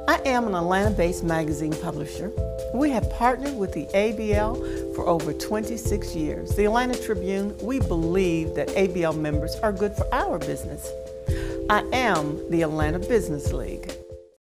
I am an Atlanta-based magazine publisher. We have partnered with the ABL for over 26 years. The Atlanta Tribune, we believe that ABL members are good for our business. I am the Atlanta Business League.